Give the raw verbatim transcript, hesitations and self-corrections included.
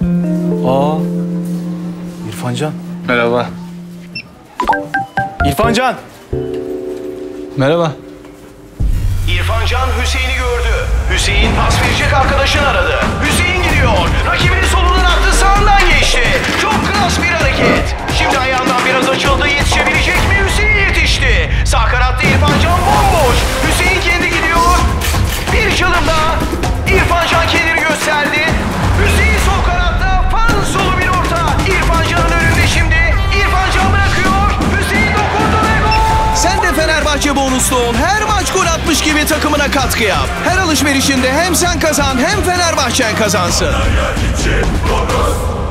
Aa, İrfancan. Merhaba. İrfancan. Merhaba. İrfancan Hüseyin'i gördü. Hüseyin pas verecek arkadaşını aradı. Hüseyin gidiyor. Rakibinin solundan attı, sağından geçti. Çok klas bir hareket. Şimdi ayağından biraz açıldı. Yetişebilecek mi? Hüseyin yetişti. Sağ kanatta İrfancan bomboş. Hüseyin kendi gidiyor. Bir çalım daha. İrfancan kendini gösterdi. Hüseyin sol kanatta. Fan solu bir orta. İrfancan'ın önünde şimdi. İrfancan bırakıyor. Hüseyin dokundu ve gol. Sen de Fenerbahçe bonuslu ol. Her maç gol atmış gibi takımına katkı yap. Her alışverişinde hem sen kazan hem Fenerbahçen kazansın.